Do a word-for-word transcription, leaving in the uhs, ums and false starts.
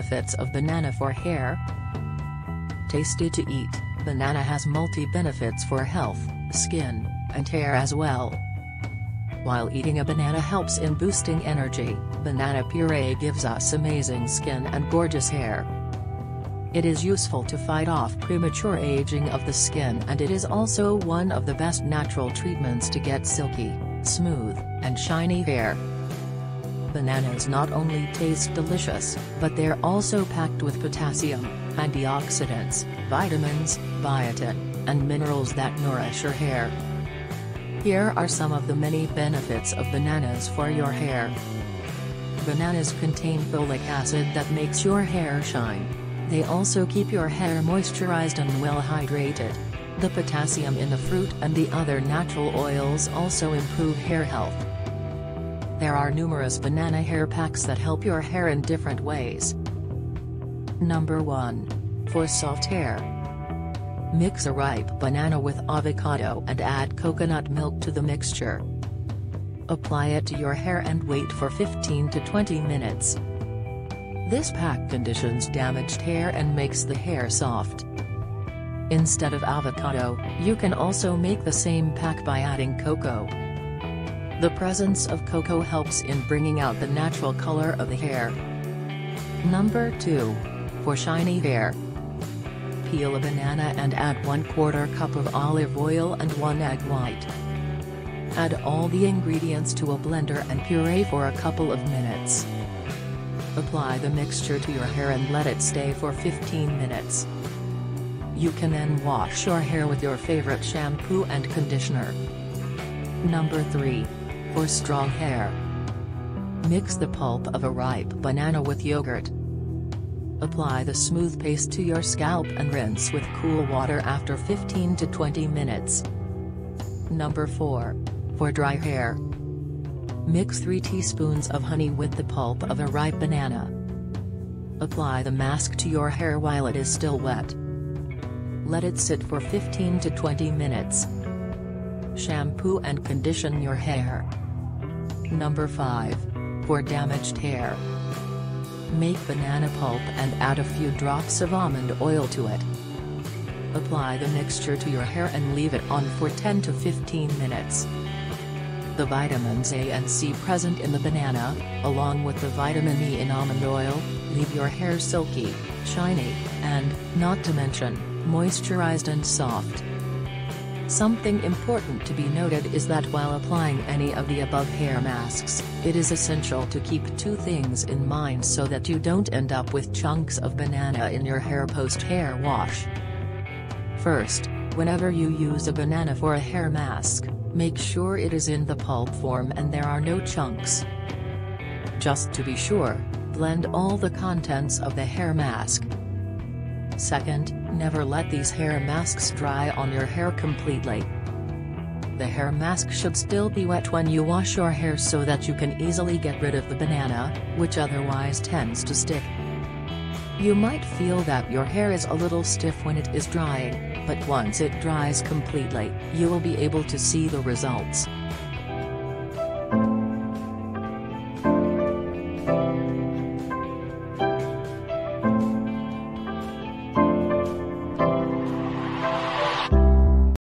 benefits of banana for hair. Tasty to eat, banana has multi-benefits for health, skin, and hair as well. While eating a banana helps in boosting energy, banana puree gives us amazing skin and gorgeous hair. It is useful to fight off premature aging of the skin, and it is also one of the best natural treatments to get silky, smooth, and shiny hair. Bananas not only taste delicious, but they're also packed with potassium, antioxidants, vitamins, biotin, and minerals that nourish your hair. Here are some of the many benefits of bananas for your hair. Bananas contain folic acid that makes your hair shine. They also keep your hair moisturized and well hydrated. The potassium in the fruit and the other natural oils also improve hair health. There are numerous banana hair packs that help your hair in different ways. Number one. For soft hair. Mix a ripe banana with avocado and add coconut milk to the mixture. Apply it to your hair and wait for fifteen to twenty minutes. This pack conditions damaged hair and makes the hair soft. Instead of avocado, you can also make the same pack by adding cocoa. The presence of cocoa helps in bringing out the natural color of the hair. Number two. For shiny hair. Peel a banana and add one quarter cup of olive oil and one egg white. Add all the ingredients to a blender and puree for a couple of minutes. Apply the mixture to your hair and let it stay for fifteen minutes. You can then wash your hair with your favorite shampoo and conditioner. Number three. For strong hair. Mix the pulp of a ripe banana with yogurt. Apply the smooth paste to your scalp and rinse with cool water after fifteen to twenty minutes. Number four. For dry hair. Mix three teaspoons of honey with the pulp of a ripe banana. Apply the mask to your hair while it is still wet. Let it sit for fifteen to twenty minutes. Shampoo and condition your hair. Number five. For damaged hair. Make banana pulp and add a few drops of almond oil to it. Apply the mixture to your hair and leave it on for ten to fifteen minutes. The vitamins A and C present in the banana, along with the vitamin E in almond oil, leave your hair silky, shiny, and, not to mention, moisturized and soft. Something important to be noted is that while applying any of the above hair masks, it is essential to keep two things in mind so that you don't end up with chunks of banana in your hair post-hair wash. First, whenever you use a banana for a hair mask, make sure it is in the pulp form and there are no chunks. Just to be sure, blend all the contents of the hair mask. Second, never let these hair masks dry on your hair completely. The hair mask should still be wet when you wash your hair so that you can easily get rid of the banana, which otherwise tends to stick. You might feel that your hair is a little stiff when it is drying, but once it dries completely, you will be able to see the results.